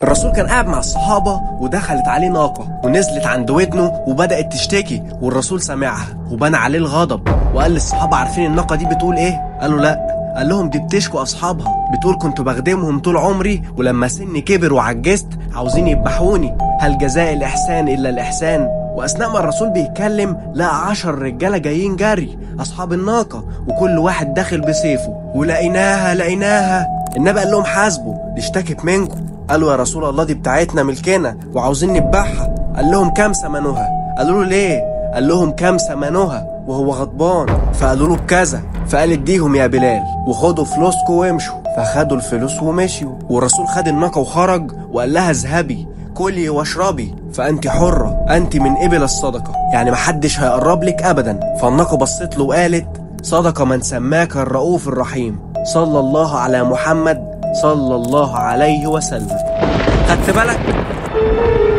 الرسول كان قاعد مع الصحابة ودخلت عليه ناقة ونزلت عند ودنه وبدأت تشتكي، والرسول سمعها وبنى عليه الغضب وقال للصحابة: عارفين الناقة دي بتقول ايه؟ قالوا لا. قال لهم: دي بتشكو أصحابها، بتقول كنت بخدمهم طول عمري ولما سني كبر وعجزت عاوزين يذبحوني، هل جزاء الإحسان إلا الإحسان؟ وأثناء ما الرسول بيتكلم لقى 10 رجالة جايين جري أصحاب الناقة، وكل واحد داخل بسيفه، ولقيناها. النبي قال لهم: حاسبوا، دي اشتكت منكم. قالوا: يا رسول الله دي بتاعتنا ملكنا وعاوزين نذبحها. قال لهم: كام ثمنها؟ قالوا له: ليه؟ قال لهم: كام ثمنها؟ وهو غضبان. فقالوا له: بكذا. فقال: اديهم يا بلال وخدوا فلوسكم وامشوا. فخدوا الفلوس ومشيوا، والرسول خد الناقة وخرج وقال لها: اذهبي كلي واشربي فأنت حرة، أنت من إبل الصدقة، يعني محدش هيقرب لك أبدا. فالناقة بصت له وقالت: صدق من سماك الرؤوف الرحيم، صلى الله على محمد صلى الله عليه وسلم. خدت بالك؟